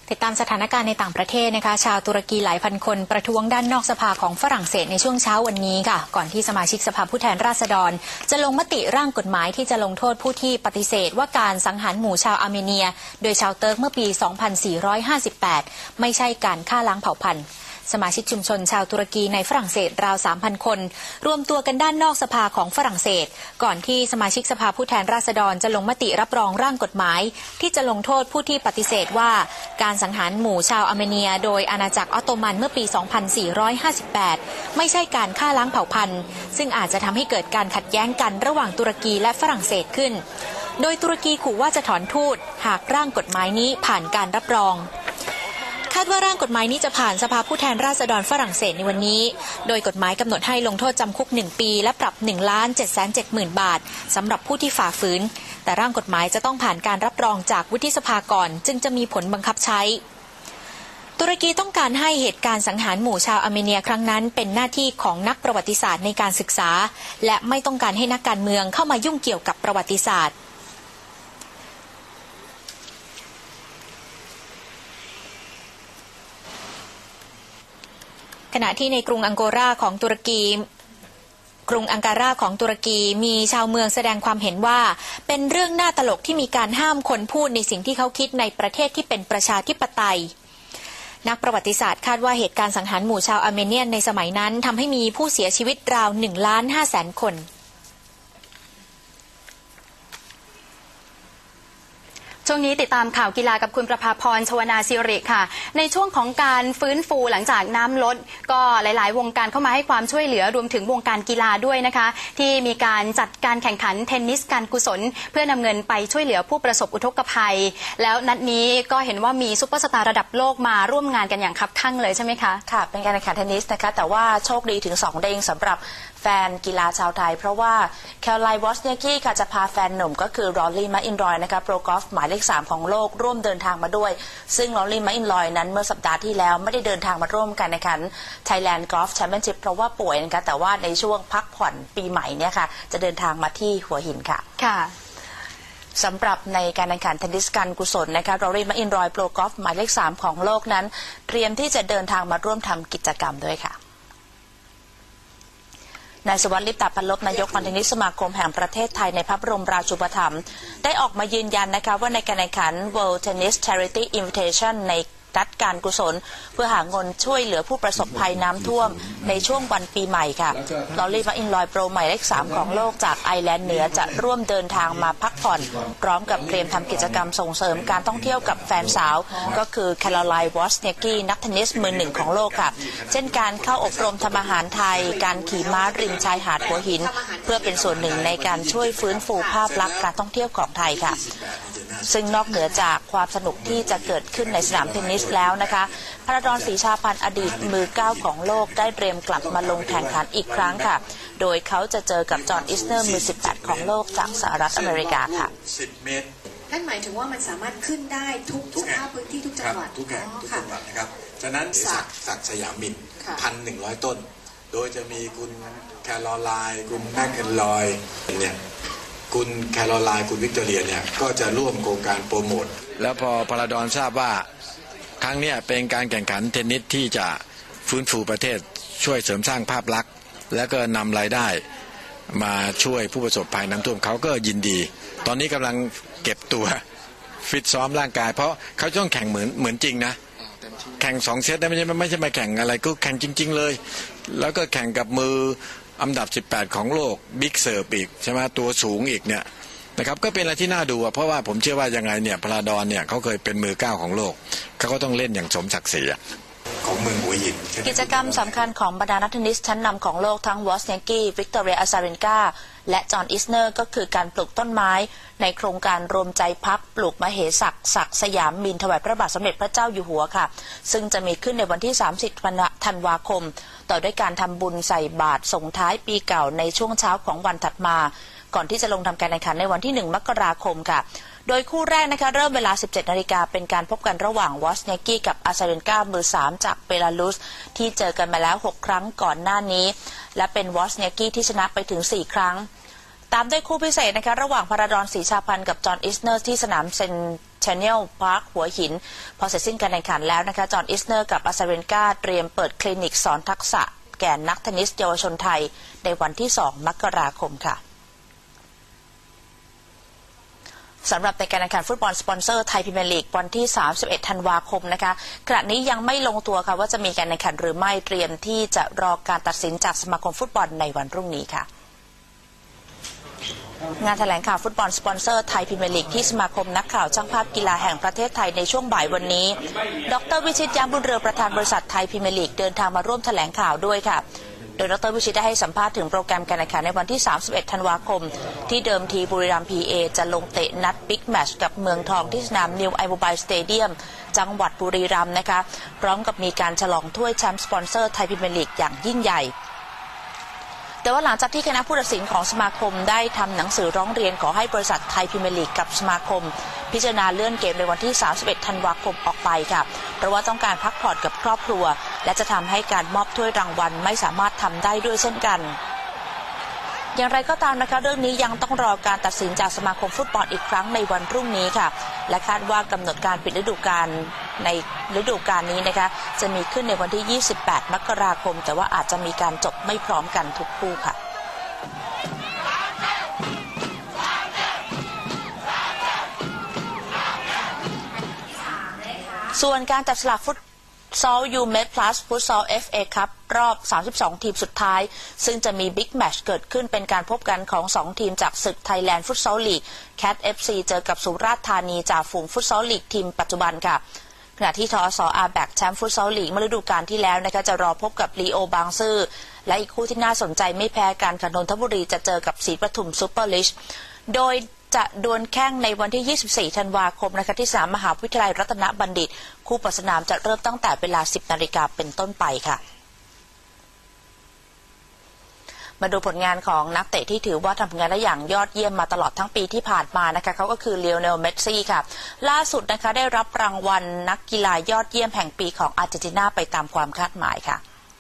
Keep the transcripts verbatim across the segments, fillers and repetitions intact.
ติดตามสถานการณ์ในต่างประเทศนะคะชาวตุรกีหลายพันคนประท้วงด้านนอกสภาของฝรั่งเศสในช่วงเช้าวันนี้ค่ะก่อนที่สมาชิกสภาผู้แทนราษฎรจะลงมติร่างกฎหมายที่จะลงโทษผู้ที่ปฏิเสธว่าการสังหารหมู่ชาวอาร์เมเนียโดยชาวเติร์กเมื่อปี สองพันสี่ร้อยห้าสิบแปด ไม่ใช่การฆ่าล้างเผ่าพันธุ์สมาชิกชุมชนชาวตุรกีในฝรั่งเศสราว สามพัน คนรวมตัวกันด้านนอกสภาของฝรั่งเศสก่อนที่สมาชิกสภาผู้แทนราษฎรจะลงมติรับรองร่างกฎหมายที่จะลงโทษผู้ที่ปฏิเสธว่าการสังหารหมู่ชาวอาร์เมเนียโดยอาณาจักรออตโตมันเมื่อปี สองพันสี่ร้อยห้าสิบแปด ไม่ใช่การฆ่าล้างเผ่าพันธุ์ซึ่งอาจจะทำให้เกิดการขัดแย้งกันระหว่างตุรกีและฝรั่งเศสขึ้นโดยตุรกีขู่ว่าจะถอนทูตหากร่างกฎหมายนี้ผ่านการรับรองคาดว่าร่างกฎหมายนี้จะผ่านสภาผู้แทนราษฎรฝรั่งเศสในวันนี้โดยกฎหมายกำหนดให้ลงโทษจำคุกหนึ่งปีและปรับ หนึ่งล้านเจ็ดแสนเจ็ดหมื่น บาทสำหรับผู้ที่ฝ่าฝืนแต่ร่างกฎหมายจะต้องผ่านการรับรองจากวุฒิสภาก่อนจึงจะมีผลบังคับใช้ตุรกีต้องการให้เหตุการณ์สังหารหมู่ชาวอาร์เมเนียครั้งนั้นเป็นหน้าที่ของนักประวัติศาสตร์ในการศึกษาและไม่ต้องการให้นักการเมืองเข้ามายุ่งเกี่ยวกับประวัติศาสตร์ขณะที่ในกรุงอังโกราของตุรกีกรุงอังการาของตุรกีมีชาวเมืองแสดงความเห็นว่าเป็นเรื่องน่าตลกที่มีการห้ามคนพูดในสิ่งที่เขาคิดในประเทศที่เป็นประชาธิปไตยนักประวัติศาสตร์คาดว่าเหตุการณ์สังหารหมู่ชาวอาร์เมเนียนในสมัยนั้นทำให้มีผู้เสียชีวิตราว หนึ่งล้านห้าแสน คนช่วงนี้ติดตามข่าวกีฬากับคุณประภาพรชวนาศิริค่ะในช่วงของการฟื้นฟูหลังจากน้ำลดก็หลายๆวงการเข้ามาให้ความช่วยเหลือรวมถึงวงการกีฬาด้วยนะคะที่มีการจัดการแข่งขันเทนนิสการกุศลเพื่อนำเงินไปช่วยเหลือผู้ประสบอุทกภัยแล้วนัดนี้ก็เห็นว่ามีซุปเปอร์สตาร์ระดับโลกมาร่วมงานกันอย่างคับคั่งเลยใช่ไหมคะค่ะเป็นการแข่งขันเทนนิสนะคะแต่ว่าโชคดีถึงสองเด้งสำหรับแฟนกีฬาชาวไทยเพราะว่าแคโรไลน์ วอสเนียกี้ค่ะจะพาแฟนหนุ่มก็คือรอลลี่ แมคอินรอยนะคะโปรกอล์ฟหมายเลขสามของโลกร่วมเดินทางมาด้วยซึ่งรอลลี่ แมคอินรอยนั้นเมื่อสัปดาห์ที่แล้วไม่ได้เดินทางมาร่วมกันในการ Thailand Golf Championship เพราะว่าป่วยนะคะแต่ว่าในช่วงพักผ่อนปีใหม่เนี่ยค่ะจะเดินทางมาที่หัวหินค่ะค่ะสำหรับในการแข่งขันเทนนิสการกุศลนะคะรอลลี่ แมคอินรอยโปรกอล์ฟหมายเลขสามของโลกนั้นเตรียมที่จะเดินทางมาร่วมทำกิจกรรมด้วยค่ะนายสวัสดิ์ ลิปตาพันลบนายกเทนนิสสมาคมแห่งประเทศไทยในพระบรมราชูปถัมภ์ได้ออกมายืนยันนะคะว่าในการแข่งขัน World Tennis Charity Invitation ในรัฐการกุศลเพื่อหาเงินช่วยเหลือผู้ประสบภัยน้ำท่วมในช่วงวันปีใหม่ค่ะลอรี่ แมคอินรอยโปรหมายเลขสามของโลกจากไอร์แลนด์เหนือจะร่วมเดินทางมาพักผ่อนพร้อมกับเตรียมทำกิจกรรมส่งเสริมการท่องเที่ยวกับแฟนสาวก็คือแคโรไลน์ วอสเนียกี้นักเทนนิสมือหนึ่งของโลกค่ะเช่นการเข้าอบรมทำอาหารไทยการขี่ม้าริมชายหาดหัวหินเพื่อเป็นส่วนหนึ่งในการช่วยฟื้นฟูภาพลักษณ์การท่องเที่ยวของไทยค่ะซึ่งนอกเหนือจากความสนุกที่จะเกิดขึ้นในสนามเทนนิสแล้วนะคะพระดอนศรีชาพันธ์อดีตมือเก้าของโลกได้เตรียมกลับมาลงแข่งขันอีกครั้งค่ะโดยเขาจะเจอกับจอห์น อิสเนอร์มือสิบแปดของโลกจากสหรัฐอเมริกาค่ะสิบเมตรนั่นหมายถึงว่ามันสามารถขึ้นได้ทุกสภาพพื้นที่ทุกจังหวัดทุกแห่งทุกจังหวัดนะครับฉะนั้นศักดิ์ศักดิ์สยามมินพันหนึ่งร้อยต้นโดยจะมีคุณแคโรไลน์คุณแมคเคนลอยเนี่ยคุณแคโรไลน์คุณวิกตอเรียเนี่ยก็จะร่วมโครงการโปรโมทแล้วพอพาราดอนทราบว่าครั้งนี้เป็นการแข่งขันเทนนิสที่จะฟื้นฟูประเทศช่วยเสริมสร้างภาพลักษณ์และก็นำรายได้มาช่วยผู้ประสบภัยน้ำท่วมเขาก็ยินดีตอนนี้กำลังเก็บตัวฟิตซ้อมร่างกายเพราะเขาต้องแข่งเหมือนเหมือนจริงนะแข่งสองเซตได้ไม่ใช่ไม่ใช่มาแข่งอะไรก็แข่งจริงๆเลยแล้วก็แข่งกับมืออันดับสิบแปดของโลกบิ๊กเซิร์ฟอีกใช่ไหมตัวสูงอีกเนี่ยนะครับก็เป็นอะไรที่น่าดูเพราะว่าผมเชื่อว่ายังไงเนี่ยพาราดอนเนี่ยเขาเคยเป็นมือเก้าของโลกเขาก็ต้องเล่นอย่างสมศักดิ์ศรีของเมืองหัวหินกิจกรรมสำคัญของบรรดานักเทนนิสชั้นนำของโลกทั้งวอสเนียกี้วิกตอเรียอาซาเรนกาและจอห์น อิสเนอร์ก็คือการปลูกต้นไม้ในโครงการรวมใจพักปลูกมเหสักศักดิ์สยามมินถวายพระบาทสมเด็จพระเจ้าอยู่หัวค่ะซึ่งจะมีขึ้นในวันที่สามสิบธันวาคมต่อด้วยการทำบุญใส่บาตรส่งท้ายปีเก่าในช่วงเช้าของวันถัดมาก่อนที่จะลงทำการแข่งขันในวันที่หนึ่งมกราคมค่ะโดยคู่แรกนะคะเริ่มเวลา สิบเจ็ดนาฬิกาเป็นการพบกันระหว่างวอสเนียกี้กับอาซาเรนกามือสามจากเบลารุสที่เจอกันมาแล้วหกครั้งก่อนหน้านี้และเป็นวอสเนียกี้ที่ชนะไปถึงสี่ครั้งตามด้วยคู่พิเศษนะคะระหว่างพาราดอนศรีชาพันธ์กับจอห์น อิสเนอร์ที่สนามเซน Channel Park หัวหินพอเสร็จสิ้นการแข่งขันแล้วนะคะจอห์นอิสเนอร์กับอาซาเรนกาเตรียมเปิดคลินิกสอนทักษะแก่นักเทนนิสเยาวชนไทยในวันที่สองมกราคมค่ะสำหรับในการแข่งขันฟุตบอลสปอนเซอร์ไทยพรีเมียร์ลีกวันที่สามสิบเอ็ดธันวาคมนะคะขณะนี้ยังไม่ลงตัวค่ะว่าจะมีการแข่งขันหรือไม่เตรียมที่จะรอการตัดสินจากสมาคมฟุตบอลในวันพรุ่งนี้ค่ะงานแถลงข่าวฟุตบอลสปอนเซอร์ไทยพรีเมียร์ลีกที่สมาคมนักข่าวช่างภาพกีฬาแห่งประเทศไทยในช่วงบ่ายวันนี้ดร.วิชิต ยามบุญเรืองประธานบริษัทไทยพรีเมียร์ลีกเดินทางมาร่วมแถลงข่าวด้วยค่ะโดยดร.วิชิตได้ให้สัมภาษณ์ถึงโปรแกรมการแข่งขันในวันที่สามสิบเอ็ดธันวาคมที่เดิมทีบุรีรัมย์ พี เอ จะลงเตะนัดบิ๊กแมตช์กับเมืองทองที่สนามนิวไอโมบายสเตเดียมจังหวัดบุรีรัมย์นะคะพร้อมกับมีการฉลองถ้วยแชมป์สปอนเซอร์ไทยพรีเมียร์ลีกอย่างยิ่งใหญ่แต่ว่าหลังจากที่คณะผู้ตัดสินของสมาคมได้ทำหนังสือร้องเรียนขอให้บริษัทไทยพรีเมียร์ลีกกับสมาคมพิจารณาเลื่อนเกมในวันที่สามสิบเอ็ดธันวาคมออกไปค่ะเพราะว่าต้องการพักผ่อนกับครอบครัวและจะทำให้การมอบถ้วยรางวัลไม่สามารถทำได้ด้วยเช่นกันอย่างไรก็ตามนะคะเรื่องนี้ยังต้องรอการตัดสินจากสมาคมฟุตบอลอีกครั้งในวันพรุ่งนี้ค่ะและคาดว่ากำหนดการปิดฤดูกาลในฤดูกาลนี้นะคะจะมีขึ้นในวันที่ยี่สิบแปดมกราคมแต่ว่าอาจจะมีการจบไม่พร้อมกันทุกคู่ค่ะส่วนการจับฉลากฟุตซอลยูเมดพลัสฟุตซอล เอฟ เอ คัพรอบสามสิบสองทีมสุดท้ายซึ่งจะมีบิ๊กแมตช์เกิดขึ้นเป็นการพบกันของสองทีมจากศึกไทยแลนด์ฟุตซอลลีก แคท เอฟ ซี เจอกับสุราษฎร์ธานีจากฝูงฟุตซอลลีกทีมปัจจุบันค่ะขณะที่ทอสอาร์แบกแชมป์ฟุตซอลลีกเมื่อฤดูกาลที่แล้วนะคะจะรอพบกับลีโอบางซื่อและอีกคู่ที่น่าสนใจไม่แพ้กันค่ะนนทบุรีจะเจอกับศรีปทุมซุปเปอร์ลิชโดยจะดวลแข่งในวันที่ยี่สิบสี่ธันวาคมนะคะที่สนามมหาวิทยาลัยรัตนบัณฑิตคู่เปิดสนามจะเริ่มตั้งแต่เวลา สิบนาฬิกาเป็นต้นไปค่ะมาดูผลงานของนักเตะที่ถือว่าทำผลงานได้อย่างยอดเยี่ยมมาตลอดทั้งปีที่ผ่านมานะคะเขาก็คือเลโอเนล เมสซี่ค่ะล่าสุดนะคะได้รับรางวัลนักกีฬายอดเยี่ยมแห่งปีของอาร์เจนตินาไปตามความคาดหมายค่ะ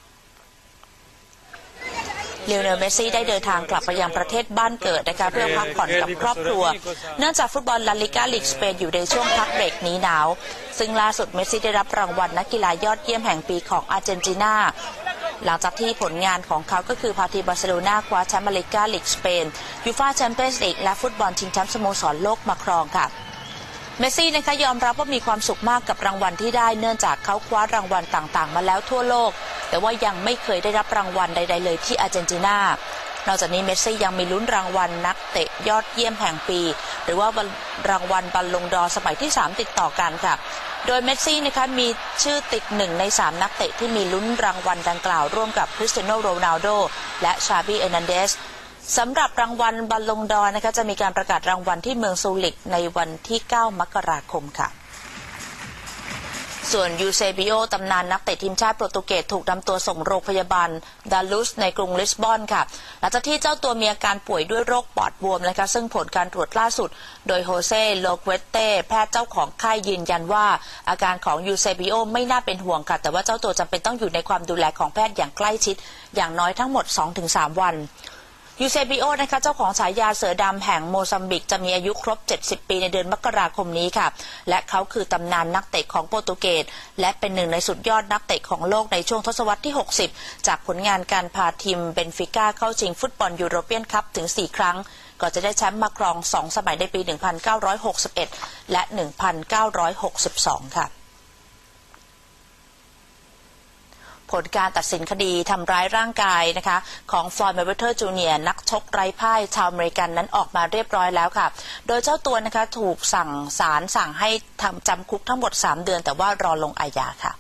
เลโอเนล เมสซี่ได้เดินทางกลับไปยังประเทศบ้านเกิดนะคะเพื่อพักผ่อนกับครอบครัวเนื่องจากฟุตบอลลาลิก้าลีกสเปนอยู่ในช่วงพักเบรกหนีหนาวซึ่งล่าสุดเมสซี่ได้รับรางวัลนักกีฬายอดเยี่ยมแห่งปีของอาร์เจนตินาหลังจากที่ผลงานของเขาก็คือพาทีบาร์เซโลนาคว้าแชมป์ลาลิก้าลีกสเปนยูฟ่าแชมเปี้ยนส์ลีกและฟุตบอลชิงแชมป์สโมสรโลกมาครองค่ะเมสซี่นะคะยอมรับว่ามีความสุขมากกับรางวัลที่ได้เนื่องจากเขาคว้ารางวัลต่างๆมาแล้วทั่วโลกแต่ว่ายังไม่เคยได้รับรางวัลใดๆเลยที่อาร์เจนตินานอกจากนี้เมสซี่ยังมีลุ้นรางวัลนักเตะยอดเยี่ยมแห่งปีหรือว่ารางวัลบัลลงดอร์สมัยที่สามติดต่อกันค่ะโดยเมสซี่นะคะมีชื่อติดหนึ่งในสามนักเตะที่มีลุ้นรางวัลดังกล่าวร่วมกับคริสเตียโนโรนัลโดและชาบีเอร์นันเดสสำหรับรางวัลบัลลงดอร์นะคะจะมีการประกาศรางวัลที่เมืองซูริกในวันที่เก้ามกราคมค่ะส่วนยูเซบิโอตำนานนักเตะทีมชาติโปรตุเกสถูกนำตัวส่งโรงพยาบาลดาลุสในกรุงลิสบอนค่ะหลังจากที่เจ้าตัวมีอาการป่วยด้วยโรคปอดบวมนะคะซึ่งผลการตรวจล่าสุดโดยโฮเซ่โลเกเต้แพทย์เจ้าของค่ายยืนยันว่าอาการของยูเซบิโอไม่น่าเป็นห่วงค่ะแต่ว่าเจ้าตัวจำเป็นต้องอยู่ในความดูแลของแพทย์อย่างใกล้ชิดอย่างน้อยทั้งหมด สองถึงสาม วันยูเซบิโอนะคะเจ้าของฉายาเสือดำแห่งโมซัมบิกจะมีอายุครบเจ็ดสิบปีในเดือนมกราคมนี้ค่ะและเขาคือตำนานนักเตะของโปรตุเกสและเป็นหนึ่งในสุดยอดนักเตะของโลกในช่วงทศวรรษที่หกสิบจากผลงานการพาทีมเบนฟิก้าเข้าชิงฟุตบอลยูโรเปียนคัพถึงสี่ครั้งก่อนจะได้แชมป์มาครองสองสมัยในปีหนึ่งพันเก้าร้อยหกสิบเอ็ดและหนึ่งพันเก้าร้อยหกสิบสองค่ะผลการตัดสินคดีทำร้ายร่างกายนะคะของฟลอยด์ เมเวเธอร์ จูเนียร์นักชกไร้พ่ายชาวอเมริกันนั้นออกมาเรียบร้อยแล้วค่ะโดยเจ้าตัวนะคะถูกสั่งศาลสั่งให้ทำจำคุกทั้งหมดสามเดือนแต่ว่ารอลงอาญาค่ะ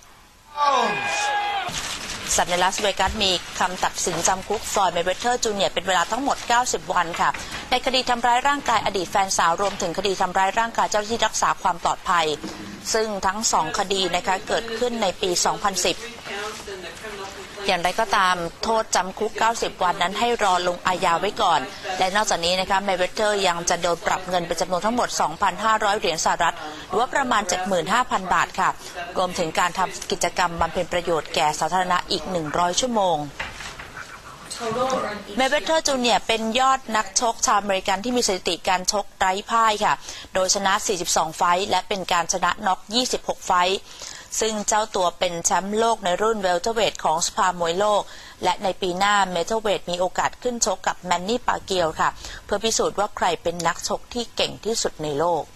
ศาลในลาสเวกัสมีคำตัดสินจำคุกฟลอยด์ เมเวเธอร์ จูเนียร์เป็นเวลาทั้งหมดเก้าสิบวันค่ะในคดีทำร้ายร่างกายอดีตแฟนสาวรวมถึงคดีทำร้ายร่างกายเจ้าหน้าที่รักษาความปลอดภัยซึ่งทั้งสองคดีนะคะเกิดขึ้นในปีสองพันสิบอย่างไรก็ตามโทษจำคุกเก้าสิบวันนั้นให้รอลงอาญาไว้ก่อนและนอกจากนี้นะคะเมเวเธอร์ยังจะโดนปรับเงินเป็นจำนวนทั้งหมด สองพันห้าร้อย เหรียญสหรัฐหรือว่าประมาณ เจ็ดหมื่นห้าพัน บาทค่ะรวมถึงการทำกิจกรรมบำเพ็ญประโยชน์แก่สาธารณะอีกหนึ่งร้อยชั่วโมงเมเวเทอร์จูเนียร์เป็นยอดนักชกชาวอเมริกันที่มีสถิติการชกไร้พ่ายค่ะโดยชนะสี่สิบสองไฟท์และเป็นการชนะน็อกยี่สิบหกไฟท์ซึ่งเจ้าตัวเป็นแชมป์โลกในรุ่นเวลเตอร์เวทของสภามวยโลกและในปีหน้าเมเทอร์เวทมีโอกาสขึ้นชกกับแมนนี่ปาเกียวค่ะเพื่อพิสูจน์ว่าใครเป็นนักชกที่เก่งที่สุดในโลก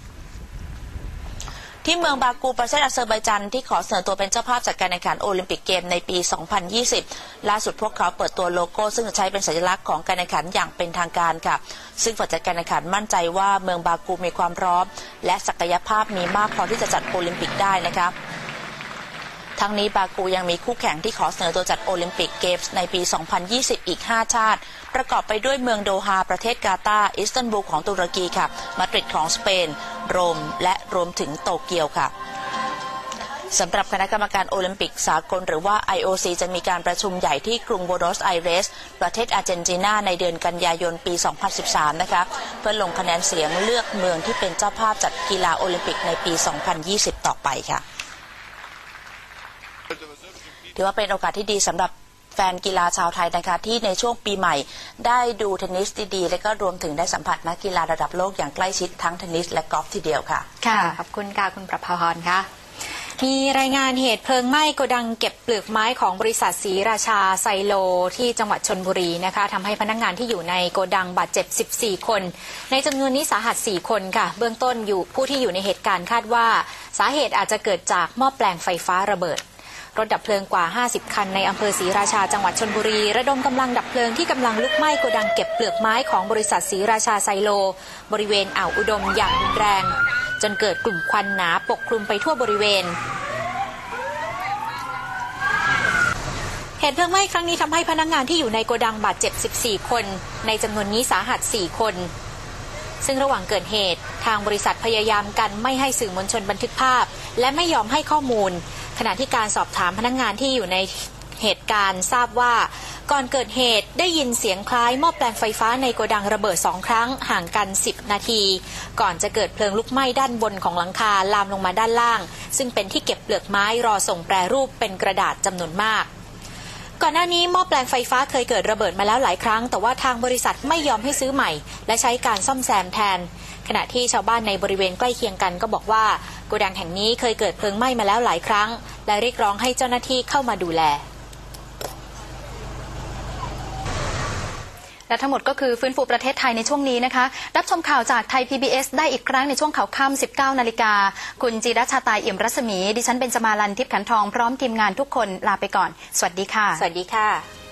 ที่เมืองบากูประเทศอาเซอร์ไบจานที่ขอเสนอตัวเป็นเจ้าภาพจัดการแข่งขันโอลิมปิกเกมในปี สองพันยี่สิบ ล่าสุดพวกเขาเปิดตัวโลโก้ซึ่งจะใช้เป็นสัญลักษณ์ของการแข่งขันอย่างเป็นทางการค่ะซึ่งฝ่ายจัดการแข่งขันมั่นใจว่าเมืองบากูมีความพร้อมและศักยภาพมีมากพอที่จะจัดโอลิมปิกได้นะคะทั้งนี้บากูยังมีคู่แข่งที่ขอเสนอตัวจัดโอลิมปิกเกมส์ในปี สองพันยี่สิบ อีก ห้า ชาติประกอบไปด้วยเมืองโดฮาประเทศกาตาร์อิสตันบูลของตุรกีค่ะมาดริดของสเปนโรมและรวมถึงโตเกียวค่ะสำหรับคณะกรรมการโอลิมปิกสากลหรือว่า ไอ โอ ซี จะมีการประชุมใหญ่ที่กรุงโบนัสไอเรสประเทศอาร์เจนตินาในเดือนกันยายนปี สองพันสิบสาม นะคะเพื่อลงคะแนนเสียงเลือกเมืองที่เป็นเจ้าภาพจัดกีฬาโอลิมปิกในปี สองพันยี่สิบ ต่อไปค่ะถือว่าเป็นโอกาสที่ดีสำหรับแฟนกีฬาชาวไทยนะคะที่ในช่วงปีใหม่ได้ดูเทนนิสดีๆและก็รวมถึงได้สัมผัสนักกีฬาระดับโลกอย่างใกล้ชิดทั้งเทนนิสและกอล์ฟทีเดียวค่ะค่ะขอบคุณค่ะคุณประภาพรค่ะมีรายงานเหตุเพลิงไหม้โกดังเก็บเปลือกไม้ของบริษัทศรีราชาไซโลที่จังหวัดชลบุรีนะคะทำให้พนักงานที่อยู่ในโกดังบาดเจ็บสิบสี่คนในจำนวนนี้สาหัสสี่คนค่ะเบื้องต้นอยู่ผู้ที่อยู่ในเหตุการณ์คาดว่าสาเหตุอาจจะเกิดจากหม้อแปลงไฟฟ้าระเบิดรถดับเพลิงกว่าห้าสิบคันในอำเภอศรีราชาจังหวัดชลบุรีระดมกำลังดับเพลิงที่กำลังลุกไหม้โกดังเก็บเปลือกไม้ของบริษัทศรีราชาไซโลบริเวณอ่าวอุดมอย่างรุนแรงจนเกิดกลุ่มควันหนาปกคลุมไปทั่วบริเวณเหตุเพลิงไหม้ครั้งนี้ทำให้พนักงานที่อยู่ในโกดังบาดเจ็บสิบสี่คนในจำนวนนี้สาหัสสี่คนซึ่งระหว่างเกิดเหตุทางบริษัทพยายามกันไม่ให้สื่อมวลชนบันทึกภาพและไม่ยอมให้ข้อมูลขณะที่การสอบถามพนักงานที่อยู่ในเหตุการณ์ทราบว่าก่อนเกิดเหตุได้ยินเสียงคล้ายหม้อแปลงไฟฟ้าในโกดังระเบิดสองครั้งห่างกันสิบนาทีก่อนจะเกิดเพลิงลุกไหม้ด้านบนของหลังคาลามลงมาด้านล่างซึ่งเป็นที่เก็บเปลือกไม้รอส่งแปรรูปเป็นกระดาษจำนวนมากก่อนหน้านี้หม้อแปลงไฟฟ้าเคยเกิดระเบิดมาแล้วหลายครั้งแต่ว่าทางบริษัทไม่ยอมให้ซื้อใหม่และใช้การซ่อมแซมแทนขณะที่ชาวบ้านในบริเวณใกล้เคียงกันก็บอกว่าโกดังแห่งนี้เคยเกิดเพลิงไหม้มาแล้วหลายครั้งและเรียกร้องให้เจ้าหน้าที่เข้ามาดูแลและทั้งหมดก็คือฟื้นฟูประเทศไทยในช่วงนี้นะคะรับชมข่าวจากไทย พี บี เอส ได้อีกครั้งในช่วงข่าวค่ำ สิบเก้านาฬิกาคุณจิรัชชาตายเอี่ยมรัศมีดิฉันเบญจมาลันทิพย์ขันทองพร้อมทีมงานทุกคนลาไปก่อนสวัสดีค่ะสวัสดีค่ะ